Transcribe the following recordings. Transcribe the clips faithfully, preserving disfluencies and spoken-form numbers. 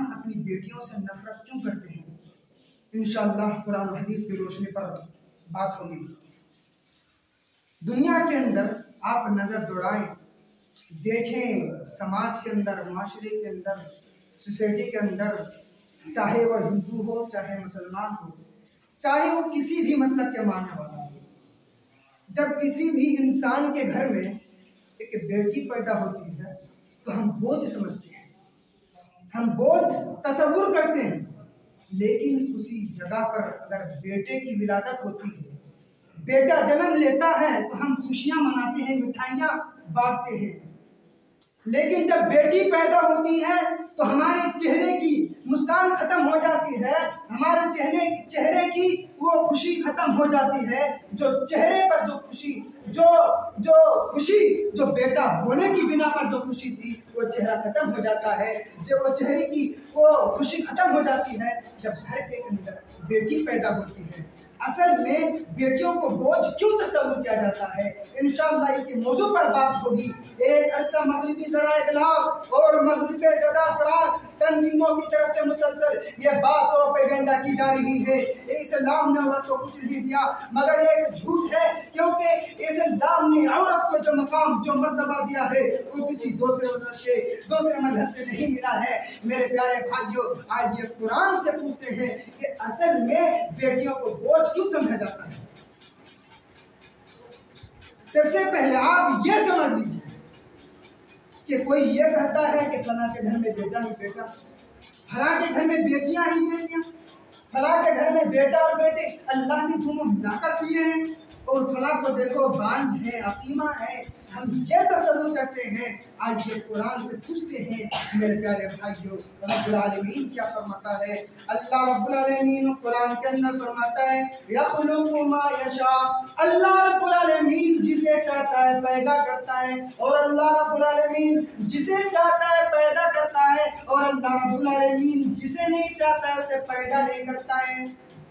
हम अपनी बेटियों से नफरत क्यों करते हैं? इंशाअल्लाह कुरान और हदीस की रोशनी पर बात होगी। दुनिया के अंदर आप नजर दौड़ाएं, देखें समाज के अंदर, माशरे के अंदर, सोसाइटी के अंदर, चाहे वह हिंदू हो चाहे मुसलमान हो, चाहे वो किसी भी मसलब के मानने वाला हो, जब किसी भी इंसान के घर में एक बेटी पैदा होती है तो हम बोझ समझते हैं, हम बोझ तसव्वुर करते हैं। लेकिन उसी जगह पर अगर बेटे की विलादत होती है, बेटा जन्म लेता है तो हम खुशियां मनाते हैं, मिठाइयां बांटते हैं। लेकिन जब बेटी पैदा होती है तो हमारे चेहरे की मुस्कान खत्म हो जाती है, हमारे चेहरे चेहरे की वो खुशी खत्म हो जाती है। जो चेहरे पर जो खुशी जो जो खुशी जो बेटा होने की बिना पर जो खुशी थी वो चेहरा खत्म हो जाता है। जब वो चेहरे की वो खुशी खत्म हो जाती है जब घर के अंदर बेटी पैदा होती है। असल में बेटियों को बोझ क्यों तस्वुर किया जाता है, इंशाअल्लाह इसी मौजू पर बात होगी। एक अरसा मगरिबी ज़राए इब्लाग और मगरिबी ज़दा फरार तंजीमों की तरफ से मुसलसल ये बात प्रोपेगेंडा की जा रही है, इस्लाम ने औरत को कुछ नहीं दिया, मगर एक झूठ है, क्योंकि इस्लाम ने औरत को जो मकाम जो मर्तबा दिया है वो किसी दूसरे मजहब से दूसरे मजहब से नहीं मिला है। मेरे प्यारे भाइयों, आज ये कुरान से पूछते हैं कि असल में बेटियों को बोझ क्यों समझा जाता है। सबसे पहले आप ये समझ लीजिए कि कोई ये कहता है कि फला के घर में बेटा ही बेटा, फला के घर में बेटियां ही बेटियां, फला के घर में बेटा और बेटे अल्लाह ने दोनों मिलाकर दिए हैं, और फला को देखो बांझ है, अकीमा है। हम ये तसव्वुर करते हैं। आज ये कुरान से पूछते हैं मेरे प्यारे भाइयों, रब्बुल आलमीन क्या फरमाता है? अल्लाह रब्बुल आलमीन कुरान के अंदर फरमाता है यखलुकु मा यशा, अल्लाह रब्बुल आलमीन जिसे चाहता है पैदा करता है, और अल्लाह रब्बुल आलमीन जिसे चाहता है पैदा करता है, और अल्लाह रब्बुल आलमीन जिसे नहीं चाहता है उसे पैदा नहीं करता है।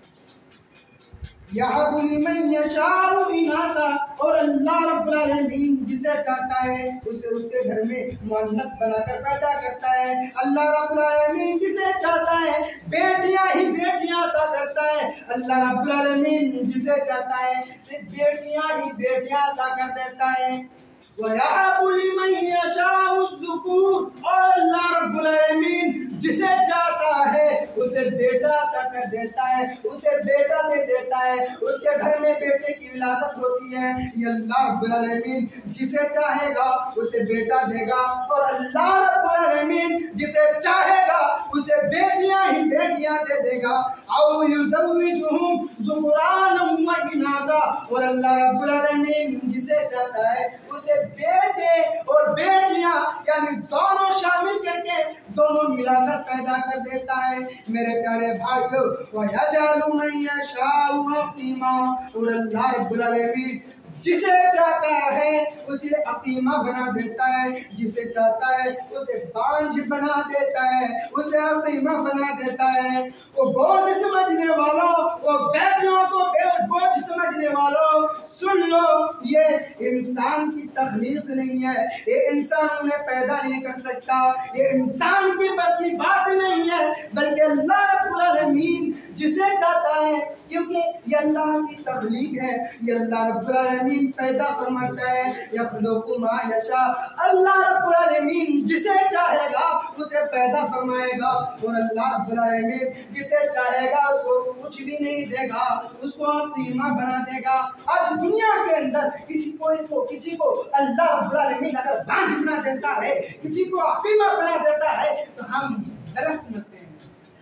यहबु लिमन यशाउ इनासा, और अल्लाह रब्बुल आलमीन जिसे चाहता है उसे उसके घर में मुअन्नस बनाकर पैदा करता है। अल्लाह रब्बुल आलमीन जिसे चाहता है बेटियां ही बेटियां अता करता है। अल्लाह रब्बुल आलमीन जिसे चाहता है सिर्फ बेटियां ही बेटियां अता कर देता है। वयहबु लिमन यशाउ ज़ुकूर, और अल्लाह रब्बुल आलमीन जिसे चाहता है उसे बेटा अता कर देता है, उसे बेटा दे देता है, उसके घर में बेटे की विलादत होती है। ये अल्लाह रब्बुल आलमीन जिसे चाहेगा उसे बेटा देगा, और अल्लाह रब्बुल आलमीन जिसे चाहेगा उसे बेटियां ही बेटियां दे देगा। औ युज़व्विजुहुम ज़ुकुरानन व इनासा, और अल्लाह रब्बुल आलमीन जिसे चाहता है उसे बेटे और बेटियां यानी दोनों शामिल करके दोनों मिलाकर पैदा कर देता है। मेरे प्यारे भाइयों, वयजअलु मन यशाउ अक़ीमा, और अल्लाह रब्बुल आलमीन जिसे चाहता है उसे अक़ीमा बना देता है, जिसे चाहता है उसे बांझ बना देता है, उसे अक़ीमा बना देता है। वो बोझ समझने वालों, वो बेटियों को बोझ समझने वालों, सुन लो, ये इंसान की तख्लीक नहीं है, ये इंसान उन्हें पैदा नहीं कर सकता, ये इंसान की बस की बात नहीं है, बल्कि अल्लाह रब्बुल आलमीन जिसे चाहता है, क्योंकि ये अल्लाह की तख्लीक है, ये अल्लाह रब्बुल आलमीन पैदा फरमाता है। यखलुकु मा यशा, अल्लाह रब्बुल आलमीन जिसे चाहेगा उसे पैदा फरमाएगा, और अल्लाह रब्बुल आलमीन जिसे चाहेगा उसको कुछ भी नहीं देगा, उसको अक़ीमा बना देगा। आज दुनिया के अंदर किसी कोई को किसी को अल्लाह रब्बुल आलमीन अगर बांझ बना देता है, किसी को अक़ीमा बना देता है, तो हम गलत समझते हैं,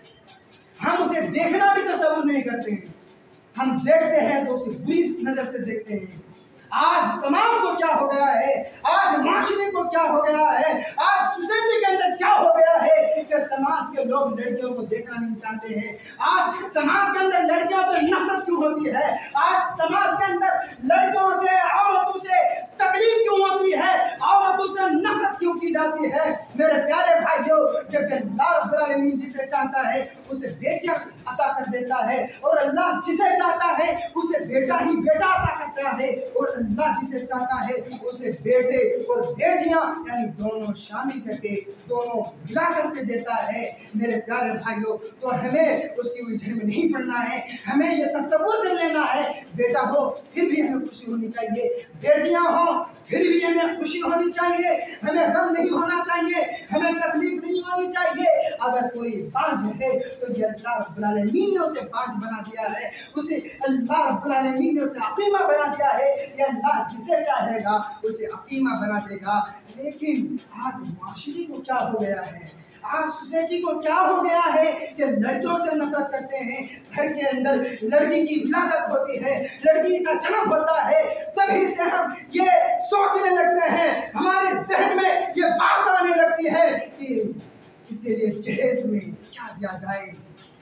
हम उसे देखना भी तसव्वुर नहीं करते हैं। हम देखते हैं तो उसे बुरी नजर से देखते हैं। आज समाज को क्या हो गया है, आज माशरे को क्या हो गया है, आज सोसाइटी के अंदर क्या हो गया है कि समाज के लोग लड़कियों को देखना नहीं चाहते हैं। आज समाज के अंदर लड़कियों से नफरत क्यों होती है, आज समाज के अंदर लड़कियों से औरतों से तकलीफ क्यों होती है, औरतों से नफरत क्यों की जाती है। मेरे प्यारे भाइयों, जब अल्लाह रब्बुल आलमीन जिसे चाहता है उसे बेटियां अता कर देता है, और अल्लाह जिसे चाहता है उसे बेटा ही बेटा अता करता है, और अल्लाह जिसे चाहता है उसे बेटे और बेटियां यानी दोनों शामिल करके दोनों मिला करके देता है। मेरे प्यारे भाइयों, तो हमें उसकी उलझन में नहीं पड़ना है, हमें ये तसव्वुर कर लेना है बेटा हो फिर भी हमें खुशी होनी चाहिए, बेटियां हो फिर भी हमें खुशी होनी चाहिए, हमें गम नहीं होना चाहिए, हमें तकलीफ नहीं होनी चाहिए। अगर कोई बांझ है तो ये अल्लाह रब्बुल आलमीन ने उसे बांझ बना दिया है, उसे अल्लाह रब्बुल आलमीन ने उसे अकीमा बना दिया है। ये अल्लाह जिसे चाहेगा उसे अकीमा बना देगा। लेकिन आज माशरे को क्या हो गया है, आज सोसाइटी को क्या हो गया है कि लड़कियों से नफरत करते हैं। घर के अंदर लड़की की विलादत होती है, लड़की का जन्म होता है, तभी से हम ये सोचने लगते हैं, हमारे जहन में ये बात आने लगती है कि इसके लिए जहेज में क्या दिया जाए,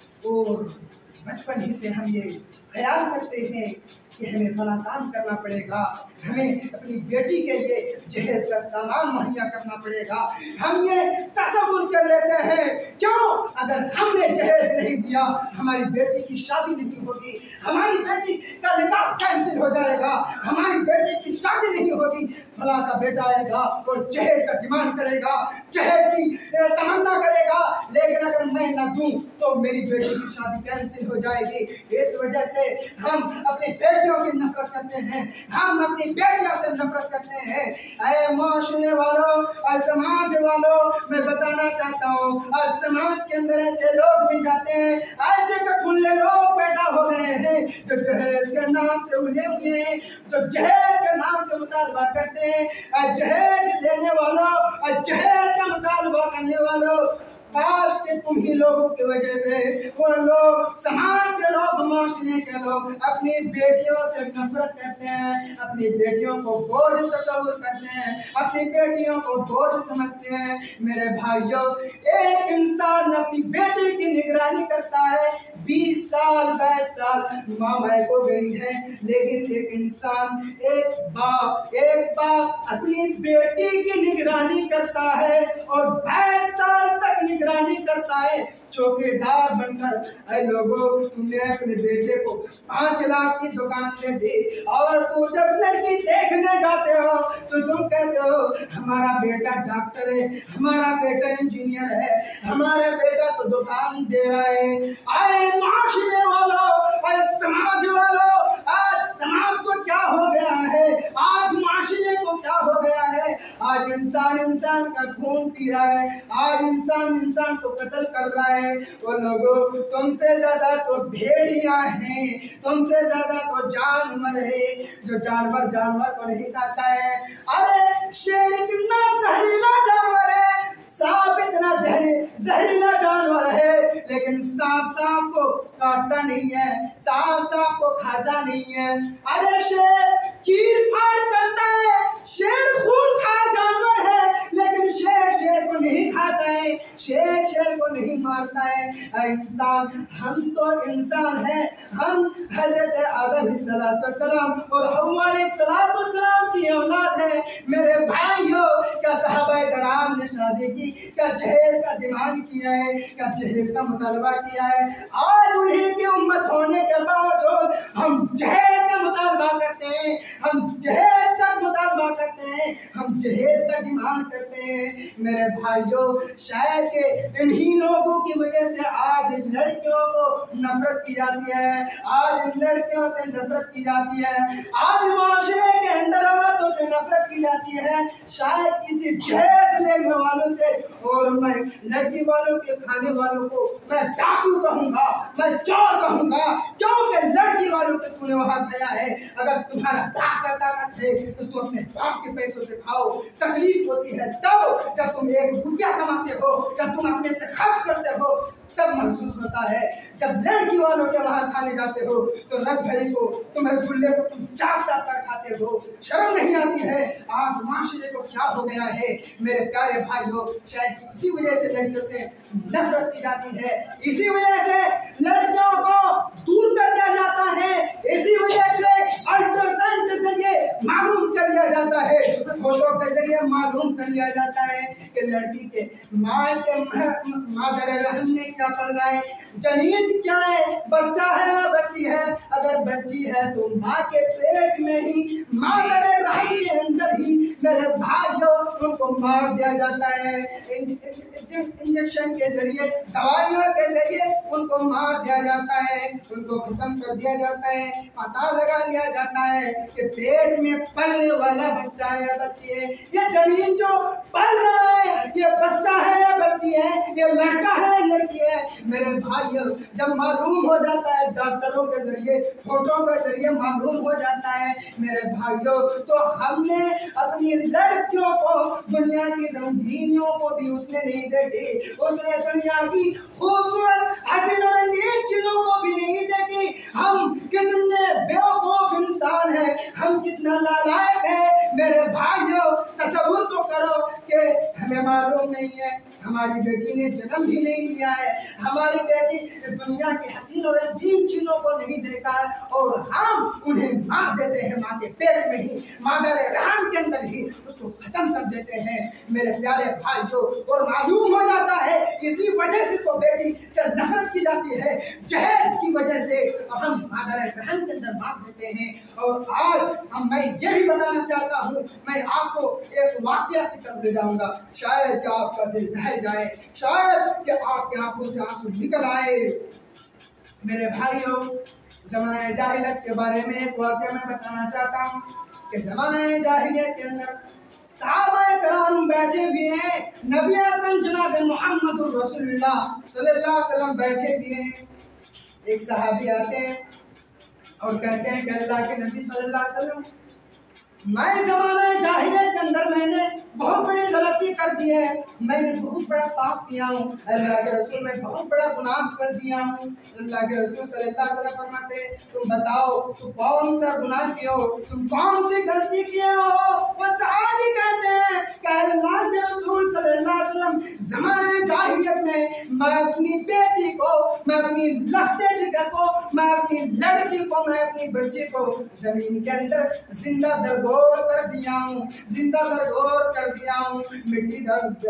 और बचपन ही से हम ये ख्याल करते हैं कि हमें फला काम करना पड़ेगा, हमें अपनी बेटी के लिए जहेज का सामान मुहैया करना पड़ेगा। हम ये तसव्वुर कर लेते हैं, क्यों? अगर हमने जहेज नहीं दिया हमारी बेटी की शादी नहीं होगी, हमारी बेटी का निकाह कैंसिल हो जाएगा, हमारी बेटी की शादी नहीं होगी। फला का बेटा आएगा और जहेज का डिमांड करेगा, जहेज की तमन्ना करेगा, लेकिन अगर मैं न दूं तो मेरी बेटी की शादी कैंसिल हो जाएगी। इस वजह से हम अपनी बेटियों की नफरत करते हैं, हम अपनी बेटियों से नफरत करते हैं। ऐ माशरे वालों और समाज वालों, मैं बताना चाहता हूँ, आज समाज के अंदर ऐसे लोग भी जाते हैं, ऐसे कठुल्ले लोग पैदा हो गए हैं जो जहेज के नाम से उलझे हुए हैं, जो जहेज के नाम से मुतालबा करते हैं। जहेज लेने वालों, जहेज का मुतालबा करने वालों, काश के तुम ही लोगों की वजह से वो लोग, समाज के लोग, माशरे के लोग अपनी बेटियों से नफरत करते हैं, अपनी बेटियों को बोझ तस्वुर करते हैं, अपनी बेटियों को बोझ समझते हैं। मेरे भाइयों, एक इंसान अपनी बेटी की निगरानी करता है, बीस साल बाईस साल माँ बाप को गई है, लेकिन एक इंसान, एक बाप एक बाप अपनी बेटी की निगरानी करता है और बाईस साल तक निगरानी करता है चौकीदार बनकर। ऐ लोगों, तुमने अपने बेटे को पांच लाख की दुकान दे दी, और तू जब लड़की देखने जाते हो तो तुम कहते हो हमारा बेटा डॉक्टर है, हमारा बेटा इंजीनियर है, हमारा बेटा तो दुकान दे रहा है। आए माशरे वालों, आए समाज वालों, आज समाज को क्या हो गया है, आज माशरे को क्या हो गया है, आज इंसान इंसान का खून पी रहा है, आज इंसान इंसान को कत्ल कर रहा है। वो लोगों, तुमसे ज्यादा तो भेड़ियां हैं, तुमसे ज्यादा तो जानवर है, जो जानवर जानवर को नहीं खाता है। अरे शेर कितना जहरीला जानवर है, सांप इतना जहरीला जानवर है, लेकिन सांप सांप को काटता नहीं है, सांप सांप को खाता नहीं है। अरे शेर चीर फाड़ करता है, शेर खून खाए जानवर है, लेकिन शेर शेर को नहीं खाता है, शेर शेर को नहीं मारता है। इंसान, हम तो इंसान हैं, हम हजरत आदम सलाम और हव्वा सलाम की औलाद है। मेरे भाइयों, क्या सहाबा कराम ने शादी की, क्या जहेज का डिमांड किया है, क्या जहेज का मुतालबा किया है? आज उन्हीं की उम्मत होने के बावजूद हम जहेज का मुतालबा करते हैं, हम जहेज का मुतालबा करते हैं, हम जहेज का डिमांड करते हैं। मेरे भाइयों, शायद के इन्हीं लोगों की वजह से आज लड़कियों को नफरत की जाती है, आज लड़कियों से नफरत की जाती है, आज माशरे के अंदर औरतों से नफरत की जाती है, शायद किसी जहेज लेने वालों से। और मैं लड़की वालों के खाने वालों को मैं डाकू कहूंगा, मैं चोर कहूंगा, क्योंकि लड़की वालों के तूने वहां खाया है। अगर तुम्हारा बाप का ताकत है तो तुम अपने बाप के पैसों से खाओ। तकलीफ होती है तब जब तुम एक रुपया कमाते हो, जब तुम अपने से खर्च करते हो, तब महसूस होता है। जब लड़की वालों के वहां खाने जाते हो तो रसभरी को, तुम रसगुल्ले को तुम चाप चाप कर खाते हो, शर्म नहीं आती है। आज माशरे को क्या हो गया है मेरे प्यारे भाइयों, शायद इसी वजह से लड़कियों से नफरत की जाती है, इसी वजह से लड़कियों को दूर कर दिया जाता है, इसी वजह से अल्ट्रासाउंड के जरिए मालूम कर दिया जाता है, फोटो के जरिए मालूम कर लिया जाता है कि लड़की के माँ के मादर रहम में क्या पड़ रहा है, जनीन क्या है, बच्चा है या बच्ची है। अगर बच्ची है तो माँ के पेट में ही मादर रहम के अंदर ही मेरे भाइयों उनको मार दिया जाता है, इंजेक्शन के जरिए, दवाइयों के जरिए उनको मार दिया जाता है, उनको खत्म कर दिया जाता है। पता लगा लिया जाता है कि पेट में पलने वाला बच्चा है या बच्ची है, ये जनीन जो पल रहा है ये बच्चा है या बच्ची है, ये लड़का है या लड़की है। मेरे भाइयों जब मालूम हो जाता है डॉक्टरों के जरिए, फोटो के जरिए मालूम हो जाता है मेरे भाइयों, तो हमने अपनी लड़कियों को, दुनिया की रंगीनियों को भी उसने नहीं देखी, उसने दुनिया की खूबसूरत हसीन और रंगीन चीजों को भी नहीं देखी। हम कितने बेवकूफ इंसान हैं, हम कितना नालायक है। मेरे भाइयों तसव्वुर तो करो कि हमें मालूम नहीं है, हमारी बेटी ने जन्म भी नहीं लिया है, हमारी बेटी दुनिया की हसीन और अजीम चीजों को नहीं देखा है, और हम उन्हें मार देते हैं माँ के पेट में ही, मादर रहम के अंदर ही उसको खत्म कर देते हैं मेरे प्यारे भाइयों। और मालूम हो जाता है इसी वजह से तो बेटी से नफरत की जाती है, जहेज की वजह से हम मादर रहम के अंदर मार देते हैं। और आज हम मैं ये भी बताना चाहता हूँ, मैं आपको एक वाकया की तरफ ले जाऊंगा, शायद कि आपका दिल दहल जाए, शायद कि आपकी आंखों से आंसू निकल आए। मेरे भाइयों ज़माना जाहिलियत के बारे में एक वाकया मैं बताना चाहता हूँ कि ज़माना जाहिलियत के अंदर सहाबाए कराम बैठे हुए हैं, नबी अकरम जनाब मोहम्मद रसूलुल्लाह सल्लल्लाहु अलैहि वसल्लम बैठे हुए हैं। एक सहाबी आते हैं और कहते हैं कि अल्लाह के नबी सल्लल्लाहु अलैहि वसल्लम, मैं ज़माना जाहिलियत के अंदर मैंने बहुत बड़ी गलती कर दी है, मैंने बहुत बड़ा पाप किया हूँ, अल्लाह के रसूल मैं बहुत बड़ा गुनाह कर दिया हूँ। अल्लाह के रसूल सल्लल्लाहु अलैहि वसल्लम फरमाते, तुम बताओ तुम कौन सा गुनाह किए हो, तुम कौन सी गलती किए हो। वो सहाबी कहते हैं कि अल्लाह के रसूल सल्लल्लाहु अलैहि वसल्लम, ज़माने जाहिलियत में मैं अपनी बेटी को, मैं अपनी लखते जिगर को, मैं अपनी लड़की को, मैं अपनी बच्ची को जमीन के अंदर जिंदा दरगोर कर दिया हूँ, जिंदा दरगोर कर दिया हूँ, मिट्टी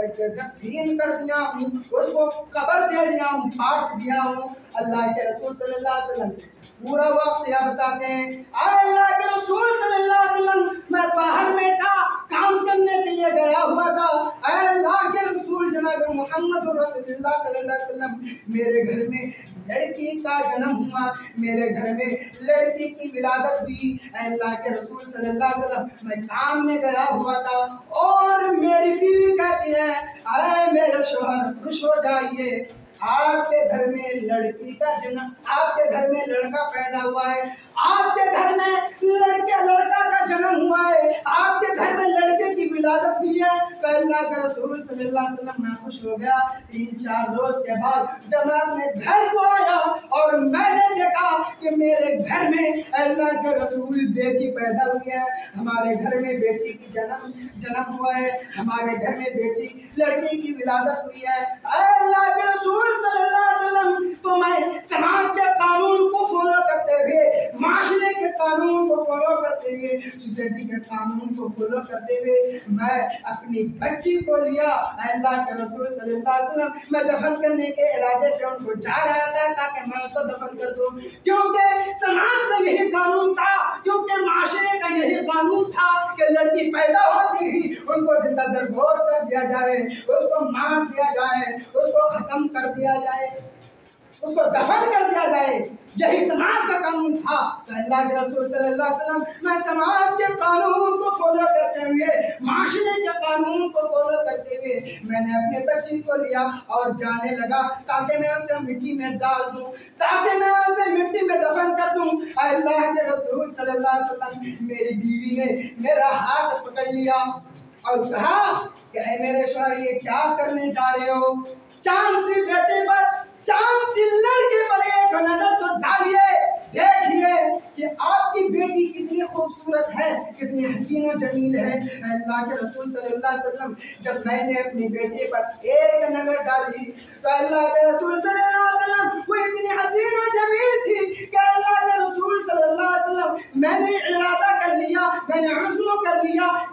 दफीन कर दिया हूँ, उसको कब्र दे दिया हूँ, पाट दिया हूँ। अल्लाह के रसूल सल्लल्लाहु अलैहि वसल्लम से पूरा वक्त यह बताते हैं, अल्लाह के रसूल सल्लल्लाहु अलैहि वसल्लम मैं बाहर में था, काम करने के लिए गया हुआ था, अल्लाह के रसूल जनाब मोहम्मद रसूलुल्लाह सल्लल्लाहु अलैहि वसल्लम मेरे घर में लड़की का जन्म हुआ, मेरे घर में लड़की की विलादत हुई। अल्लाह के रसूल सल्लल्लाहु अलैहि वसल्लम मैं काम में गया हुआ था और मेरी बीवी कहती है, अरे मेरे शौहर खुश हो जाइए, आपके घर में लड़की का जन्म, आपके घर में लड़का पैदा हुआ है, आपके घर में लड़के लड़का का जन्म हुआ है, आपके घर में लड़के की विलादत हुई है। तो अल्लाह के रसूल सल्लल्लाहु अलैहि वसल्लम मैं खुश हो गया। तीन चार रोज के बाद जब मैं अपने घर को आया और मैंने देखा कि मेरे घर में अल्लाह के रसूल बेटी पैदा हुई है, हमारे घर में बेटी की जन्म जन्म हुआ है, हमारे घर में बेटी लड़की की विलादत हुई है। अल्लाह के रसूल सल्लल्लाहु अलैहि वसल्लम तो मैं समाज के कानून को फॉलो करते हुए, माशरे के कानून को फॉलो करते हुए, सोसाइटी के कानून को फॉलो करते हुए मैं अपनी बच्ची को लिया। अल्लाह के रसूल सल्लल्लाहु अलैहि वसल्लम मैं दफन करने के इरादे से उनको जा रहा था ताकि मैं उसको दफन कर दूं, क्योंकि समाज का यही कानून था, क्योंकि माशरे का यही कानून था कि लड़की पैदा होती ही उनको जिंदा दरगोर कर दिया जाए, उसको मार दिया जाए, उसको खत्म कर दिया जाए, उसको दफन कर दिया जाए। यही समाज का कानून था। तो अल्लाह के रसूल सल्लल्लाहु अलैहि वसल्लम मैं समाज के कानून को फॉलो करते हुए, माशरे के कानून को फॉलो करते हुए मैंने अपने बच्ची को लिया और जाने लगा ताकि मैं उसे मिट्टी में डाल दूं, ताकि मैं उसे मिट्टी में दफन कर दूं। अल्लाह के रसूल सल्लल्लाहु अलैहि वसल्लम मेरी बीवी ने मेरा हाथ पकड़ लिया और कहा कि ऐ मेरे शौहर ये क्या करने जा रहे हो, चांद सी बेटे पर, चांद सी लड़के पर एक नजर तो डालिए, देखिए कि आपकी बेटी कितनी खूबसूरत है, कितनी हसीन और जमील है। अल्लाह के रसूल सल्लल्लाहु अलैहि वसल्लम जब मैंने अपनी बेटी पर एक नजर डाली तो अल्लाह के रसूल सल्लल्लाहु अलैहि वसल्लम वो इतनी हसीन और जमील थी कि अल्लाह के रसूल सल्लल्लाहु अलैहि वसल्लम मैंने इरादा कर लिया, मैंने अज़्म कर लिया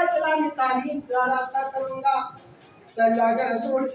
इस्लामी तालीम से आरास्ता करूंगा। तो अल्लाह के रसूल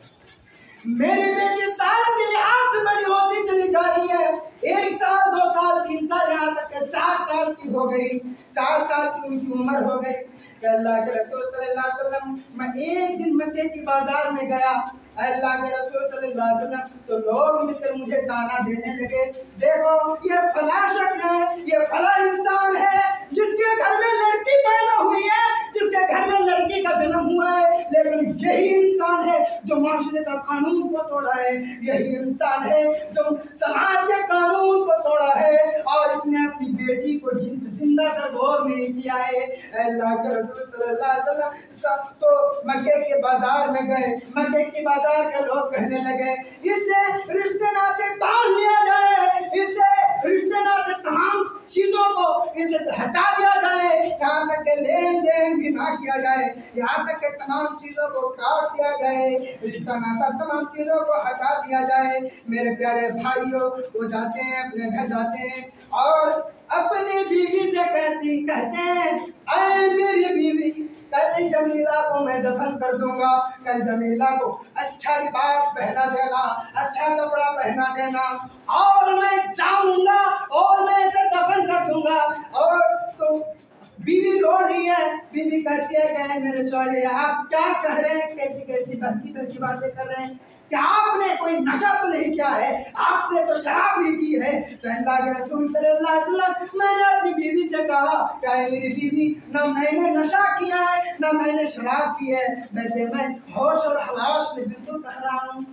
मेरी बेटी साल के लिहाज से बड़ी होती चली जा रही है। एक साल, दो साल, तीन साल, यहाँ तक के चार साल की हो गई, चार साल की उनकी उम्र हो गई कि अल्लाह के रसूल सल्लल्लाहु अलैहि वसल्लम, मैं एक दिन मक्के की बाजार में गया, अल्लाह के रसूल सल्लल्लाहु अलैहि वसल्लम, तो लोग मिलकर मुझे ताना देने लगे, देखो ये फला शख्स है, ये फला इंसान है जिसके घर में लड़की पैदा हुई है, जिसके घर में लड़की का जन्म हुआ है, लेकिन यही इंसान है जो माशरे का कानून को तोड़ा है, यही इंसान है जो समाज के कानून को तोड़ा है, और इसने अपनी बेटी को जिंदा दरगोर नहीं किया है। अल्लाह के रसूल सल्लल्लाहु अलैहि वसल्लम तो मक्के के बाजार में गए, मक्के के बाजार के लोग कहने लगे इससे रिश्ते नाते तोड़ लिया जाए, इससे रिश्ते नाते तमाम चीजों को इसे हटा दिया जाए, यहाँ तक के लेन देन भी ना किया जाए, यहाँ तक के तमाम चीजों को काट दिया जाए, रिश्ता नाता तमाम चीजों को हटा दिया जाए। मेरे प्यारे भाइयों, वो जाते हैं अपने घर जाते हैं और अपनी बीवी से कहती कहते हैं अरे मेरी बीवी, कल जमीला को मैं दफन कर दूंगा, कल जमीला को अच्छा लिबास पहना देना, अच्छा कपड़ा पहना देना, और मैं जाऊंगा और मैं इसे दफन कर दूंगा। और तो बीवी रो रही है, बीवी कहती है कि मेरे शौहर आप क्या कह रहे हैं, कैसी कैसी बहकी बहकी बातें कर रहे हैं, क्या आपने कोई नशा तो नहीं किया है, आपने तो शराब भी पी है। तो अल्लाह के रसूल सल्लल्लाहु अलैहि वसल्लम, मैंने अपनी बीवी से कहा क्या मेरी बीवी, ना मैंने नशा किया है ना मैंने शराब पी है, बल्कि मैं होश और हवास में बिल्कुल कह रहा हूँ।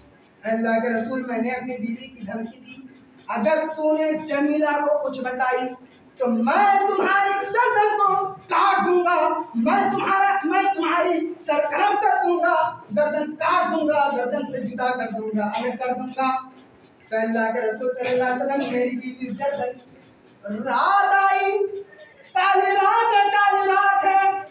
अल्लाह के रसूल, मैंने अपनी बीवी की धमकी दी, अगर तूने जमीला को कुछ बताई तो मैं तुम्हारी गर्दन को काट दूंगा, मैं तुम्हारा मैं तुम्हारी सर कलम कर दूंगा, गर्दन काट दूंगा, गर्दन से जुदा कर दूंगा, अलग कर दूंगा। तो अल्लाह के रसूल सल्लल्लाहु अलैहि वसल्लम, मेरी बीवी गर्दन, रात आई, काली रात है, काली रात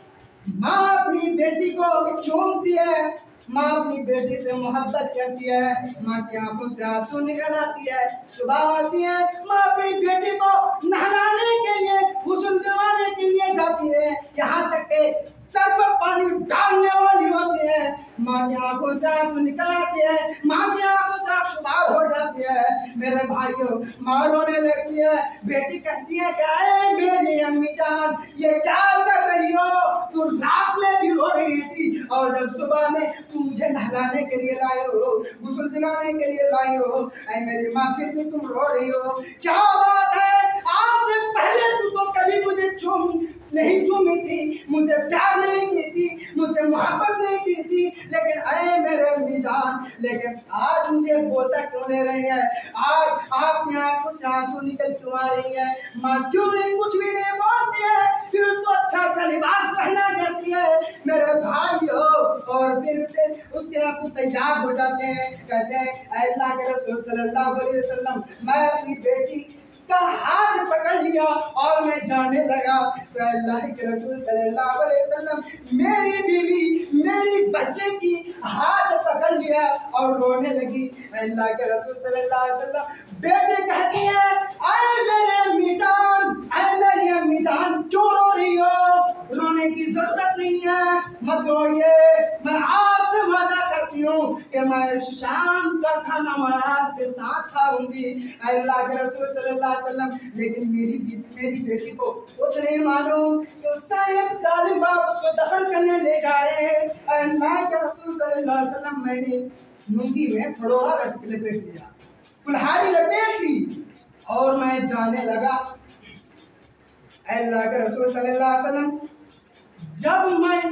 है, माँ अपनी बेटी को चूमती है, माँ अपनी बेटी से मोहब्बत करती है, माँ की आंखों से आंसू निकल आती है, सुबह आती है, माँ अपनी बेटी को नहलाने के लिए, गुस्ल दिलवाने के लिए जाती है, यहाँ तक के सर पर पानी डालने वाली होती है, माँ की आंखों से आंसू निकल आती है, माँ की आंखों से आंसुदार हो जाती है। मेरे भाइयों, माँ रोने लगती है, बेटी कहती है क्या मेरी अम्मी जान ये क्या कर रही हो, तू रात में भी रो रही थी और जब सुबह में तू मुझे नहलाने के लिए लाए हो, गुस्ल दिलाने के लिए लाई हो, ऐ मेरी माँ फिर भी तुम रो रही हो, क्या बात है, आज से पहले तू तो कभी मुझे चूम नहीं चूमी थी, मुझे प्यार नहीं की थी, मुझे मोहब्बत नहीं की थी, लेकिन अरे मेरे अम्मी जान, लेकिन आज मुझे बोसा क्यों ले रही है, आज आपकी आंखों से आंसू निकल क्यों आ रही है, माँ क्यों नहीं कुछ भी नहीं बोलती है, फिर उसको अच्छा अच्छा लिबास पहना देती है। मेरे भाई हो, और फिर उसे उसके आपको तैयार हो जाते हैं, कहते हैं अल्लाह के रसूल सल्लल्लाहु अलैहि वसल्लम, मैं अपनी बेटी का हाथ पकड़ लिया और मैं जाने लगा। तो अल्लाह के रसूल सल्लल्लाहु अलैहि वसल्लम मेरी बीवी मेरी बच्चे की हाथ पकड़ लिया और रोने लगी। अल्लाह के रसूल सल्लल्लाहु अलैहि वसल्लम बेटे कहती है आए मेरे अम्मी जान, आए मेरी अम्मी जान क्यों रो रही हो, रोने की जरूरत नहीं है, मत रोइए, मैं आपसे वादा करती हूँ कि मैं शाम का खाना मैं आपके साथ खाऊंगी। अल्लाह के रसूल सल्लल्लाहु अलैहि वसल्लम, लेकिन मेरी मेरी बेटी को कुछ नहीं मालूम कि उसका एक जालिम बाप उसको दफन करने ले जा रहे हैं। अल्लाह के रसूल सल्लल्लाहु अलैहि वसल्लम, मैंने लुंगी में फड़ोरा लपेट दिया, कुल्हाड़ी लपेट ली और मैं जाने लगा। अल्लाह के रसूल सल्लल्लाहु अलैहि वसल्लम, जब मैं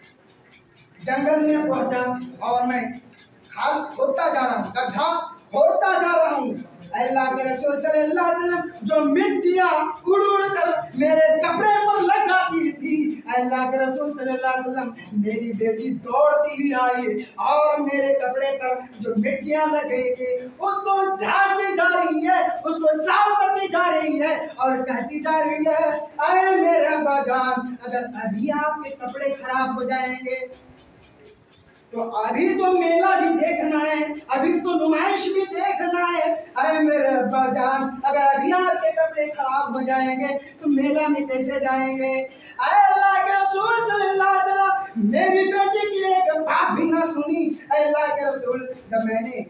जंगल में पहुंचा और मैं खाल खोदता जा रहा हूँ, गड्ढा खोदता जा रहा हूँ, अल्लाह के रसूल सल्लल्लाहु अलैहि वसल्लम जो मिट्टियाँ उड़ उड़ कर मेरे कपड़े पर लग जाती थी, अल्लाह के रसूल सल्लल्लाहु अलैहि वसल्लम मेरी बेटी दौड़ती हुई आई और मेरे कपड़े पर जो मिट्टियाँ लग गई थी उसको झाड़ती जा रही है, उसको साफ करती जा रही है और कहती जा रही है अरे मेरे अब्बा जान, अगर अभी आपके कपड़े खराब हो जाएंगे तो अभी तो मेला भी देखना है, अभी तो नुमाइश भी देखना है। अरे मेरे अब्बा जान, अगर अभी आपके कपड़े खराब हो जाएंगे तो मेला में कैसे जाएंगे? अरे अल्लाह के रसूल सल्लल्लाहु अलैहि वसल्लम, मेरी बेटी की एक बात भी ना सुनी। अल्लाह के रसूल, जब मैंने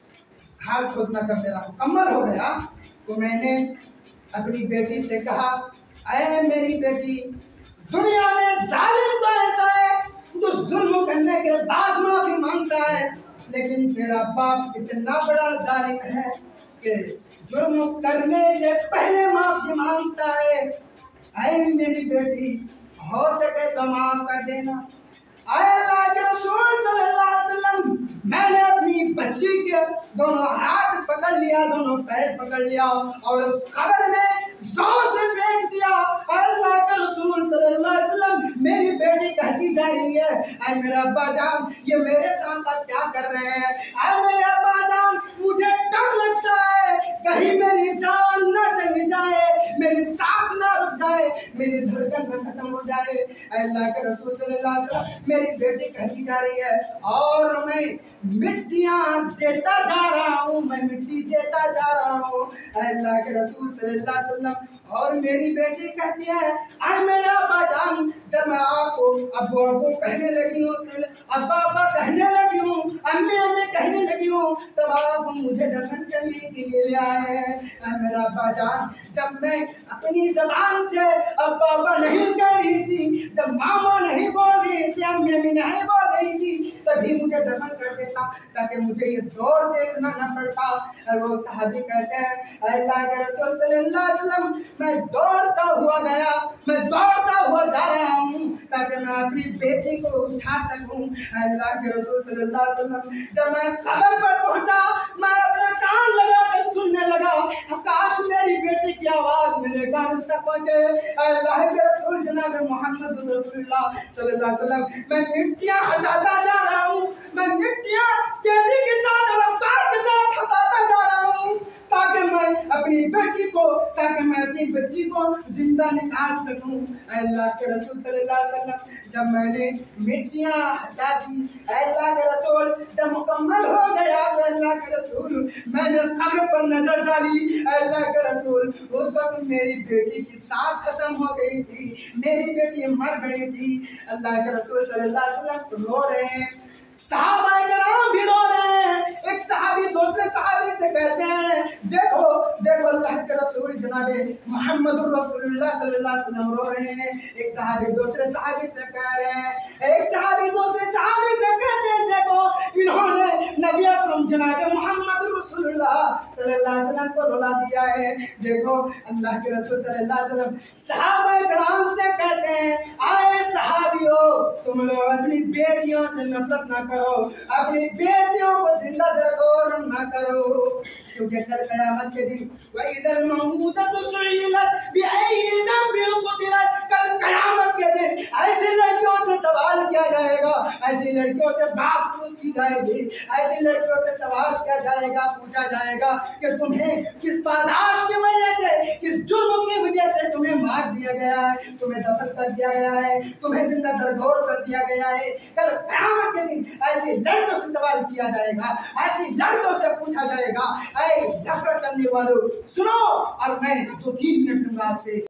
खाल खोदना जब मेरा मुकम्मल हो गया तो मैंने अपनी बेटी से कहा, अरे मेरी बेटी, दुनिया में जालिम तो ऐसा है जो जुल्म करने के बाद माफी मांगता है, लेकिन तेरा बाप इतना बड़ा जालिम है कि जुर्म करने से पहले माफी मांगता है। ऐ मेरी बेटी, हो सके तो माफ कर देना। अल्लाह के रसूल सल्लल्लाहु अलैहि वसल्लम, मैंने अपनी बच्ची के दोनों हाथ पकड़ लिया, दोनों पैर पकड़ लिया और कब्र में जोर से फेंक दिया। अल्लाह के रसूल सल्लल्लाहु अलैहि वसल्लम, मेरी बेटी कहती जा रही है, ऐ मेरा अब्बा जान, ये मेरे साथ आप क्या कर रहे हैं? ऐ मेरे अब्बा जान, मुझे डर लगता है कहीं मेरी जान न चली जाए, मेरी सांस ना रुक जाए, मेरी धड़कन न खत्म हो जाए। अल्लाह के रसूल सल्लल्लाहु अलैहि वसल्लम, मेरी बेटी कहती जा रही है और मैं मिट्टियां देता जा रहा हूँ, मैं मिट्टी देता जा रहा हूँ। अल्लाह के रसूल सल्लल्लाहु अलैहि वसल्लम, और मेरी बेटी कहती है, अरे मेरा अब्बा जान, जब मैं आपको अब्बू अब्बू कहने लगी हूँ, अब्बा अब्बा कहने लगी हूँ, अम्मी अम्मी कहने लगी हूँ, तब आप मुझे दफन करने के लिए ले आए हैं। अरे मेरा अब्बा जान, जब मैं अपनी जबान से अब्बा अब्बा नहीं कह रही थी, जब मामा नहीं बोल रही थी, अम्मी अम्मी नहीं बोल रही थी, तभी मुझे दफन कर देता ताकि मुझे ये दौड़ देखना न पड़ता। और वो सहाबी कहते हैं, अल्लाह के रसूल सल्लल्लाहु अलैहि वसल्लम, मैं दौड़ता हुआ गया, मैं दौड़ता हुआ जा रहा हूँ ताकि मैं अपनी बेटी को उठा सकूं। अल्लाह के रसूल सल्लल्लाहु अलैहि वसल्लम, जब मैं कब्र पर पहुंचा, मैं अपने कान लगा कर सुनने लगा, काश मेरी बेटी की आवाज मेरे कान तक पहुंचे। अल्लाह के रसूल जनाब मोहम्मद रसूलुल्लाह सल्लल्लाहु अलैहि वसल्लम, मैं मिट्टियां हटाता जा रहा हूँ, मैं मिट्टियां तेजी के साथ, रफ्तार के साथ हटाता जा रहा हूँ ताकि मैं अपनी बेटी को ताकि मैं अपनी बच्ची को जिंदा निकाल सकूं। अल्लाह के रसूल सल्लल्लाहु अलैहि वसल्लम, जब मैंने मिट्टियां हटा दी, अल्लाह के रसूल जब मुकम्मल हो गया तो अल्लाह के रसूल, मैंने कब्र पर नजर डाली। अल्लाह के रसूल, उस वक्त मेरी बेटी की सांस खत्म हो गई थी, मेरी बेटी मर गई थी। अल्लाह के रसूल सल्लल्लाहु अलैहि वसल्लम रो रहे हैं, सहाबाए कराम भी रो रहे हैं। एक सहाबी दूसरे सहाबी से कहते हैं, देखो देखो अल्लाह के रसूल जनाबे मुहम्मदुर रसूलुल्लाह सल्लल्लाहु अलैहि वसल्लम रो रहे हैं। एक सहाबी दूसरे सहाबी से कह रहे हैं, एक सहाबी दूसरे सहाबी से कहते हैं, देखो इन्होंने नबी अकरम जनाबे मुहम्मदुर रसूलुल्लाह सल्लल्लाहु अलैहि वसल्लम को रुला दिया है। देखो अल्लाह के रसूल सल्लल्लाहु अलैहि वसल्लम सहाबाए कराम से कहते हैं, आए सहाबियों, तुम लोग अपनी बेटियों से नफरत ना करो, अपनी बेटियों को जिंदा दरगोर न करो, क्योंकि कल कयामत के दिन वइज़ल मऊदतु सुइलत बिअय्यि ज़ंबिन क़ुतिलत, कल कयामत के दिन ऐसी लड़कियों से सवाल किया जाएगा, ऐसी लड़कियों से बात पूछ की जाएगी, ऐसी लड़कियों से सवाल किया जाएगा, पूछा जाएगा कि तुम्हें किस पादाश की वजह से, किस जुर्म की वजह से तुम्हें मार दिया गया है, तुम्हें दफन कर दिया गया है, तुम्हें जिंदा दरगोर कर दिया गया है। कल कयामत के दिन ऐसी लड़कियों से सवाल किया जाएगा, ऐसी लड़कियों से पूछा जाएगा, ऐ नफरत करने वालों सुनो, और मैं दो तीन मिनट दूंगा आपसे।